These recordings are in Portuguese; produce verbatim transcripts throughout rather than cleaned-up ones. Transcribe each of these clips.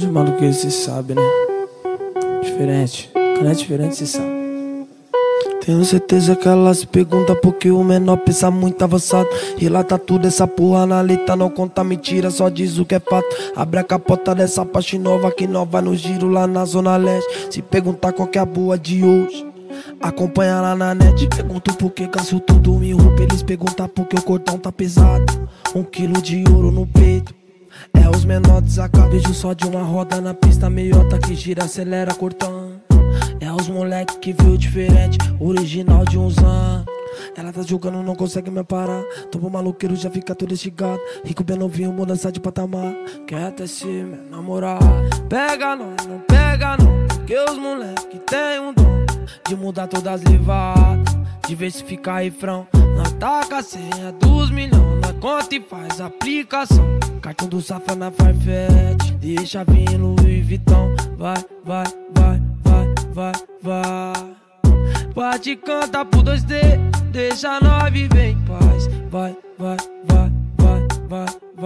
de maluquice, cê sabe, né? Diferente. Quando é diferente, cê sabe. Tenho certeza que ela se pergunta porque o menor pensa muito avançado. Relata tudo, essa porra na letra não conta mentira, só diz o que é fato. Abre a capota dessa parte nova que nós vai no giro lá na zona leste. Se perguntar qual que é a boa de hoje, acompanha lá na net. Pergunto por que gasto tudo me roupa. Eles perguntam por que o cordão tá pesado. Um quilo de ouro no peito. É os menores desacatos. Vejo só de uma roda na pista, meiota que gira, acelera, cortando. É os moleque que viu diferente, original de uns anos. Ela tá jogando, não consegue me parar. Topo maluqueiro, já fica todo estigado. Rico bem novinho, mudança de patamar. Quer até se me namorar. Pega não, não pega não, porque os moleque tem um dom de mudar todas as levadas, diversificar refrão. Não taca a senha dos milhões na conta e faz aplicação. Cartão do Safra na Farfetch, deixa vir Louis Vuitton. Vai, vai, vai, vai, vai, vai. Bate e canta pro dois D, deixa nós viver em paz. Vai, vai, vai, vai, vai,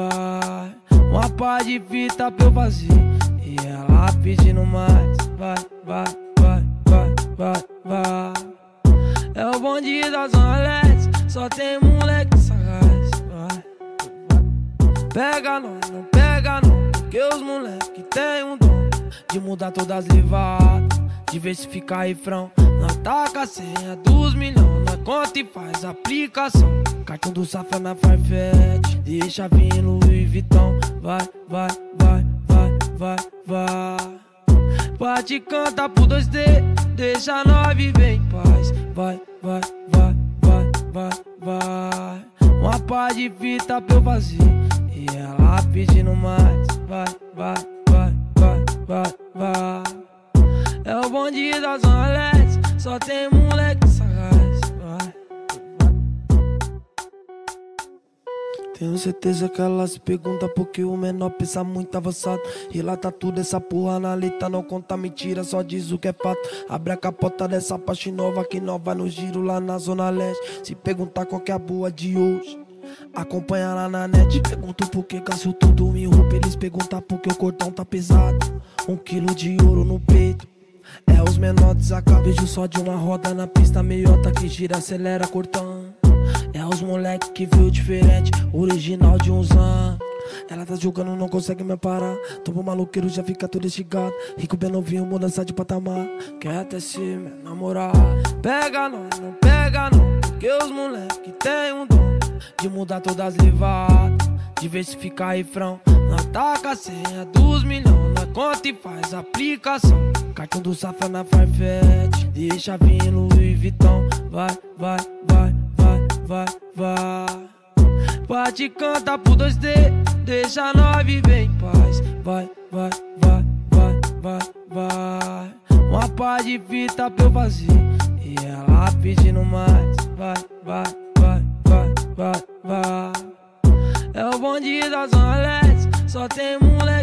vai. Uma pá de fita pra eu fazer e ela pedindo mais. Vai, vai, vai, vai, vai, vai. É o bonde da Zona Leste, só tem moleque sagaz. Vai, vai. Pega não, não pega não, porque os moleque tem um dom de mudar todas as levadas, diversificar refrão. Não taca a senha dos milhões na conta e faz aplicação. Cartão do Safra na Farfetch, deixa vir Louis Vuitton. Vai, vai, vai, vai, vai, vai. Bate e canta pro dois D, deixa nós viver em paz. Vai, vai, vai, vai, vai, vai. Uma pá de fita pra eu fazer e ela pedindo mais. Vai, vai, vai, vai, vai, vai. É o bonde da Zona Leste, só tem moleque sagaz. Vai, vai. Tenho certeza que ela se pergunta porque o menor pensa muito avançado. Relata tudo, essa porra na letra não conta mentira, só diz o que é fato. Abre a capota dessa parte nova que nós vai no giro lá na zona leste. Se perguntar qual que é a boa de hoje, acompanha lá na net. Pergunto por que gasto tudo me roupa. Eles perguntam por que o cordão tá pesado. Um quilo de ouro no peito. É os menores desacatos. Vejo só de uma roda na pista, meiota que gira, acelera, cortando. É os moleque que viu diferente, original de uns anos. Ela tá jogando, não consegue me parar. Topo maluqueiro, já fica todo estigado. Rico bem novinho, mudança de patamar. Quer até se me namorar. Pega não, não pega não, porque os moleque tem um dom de mudar todas as levadas, diversificar refrão. Não taca a senha dos milhões na conta e faz aplicação. Cartão do Safra na Farfetch, deixa vir Louis Vuitton. Vai, vai, vai, vai, vai, vai. Bate e canta pro dois D, deixa nós viver em paz. Vai, vai, vai, vai, vai, vai. Uma pá de fita pra eu fazer e ela pedindo mais. Vai, vai, vai, vai, vai, vai. É o bonde da Zona Leste, só tem moleque